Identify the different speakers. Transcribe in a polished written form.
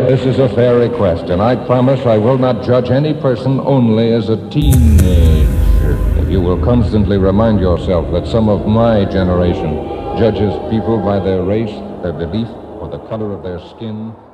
Speaker 1: This is a fair request, and I promise I will not judge any person only as a teenager. If you will constantly remind yourself that some of my generation judges people by their race, their belief, or the color of their skin,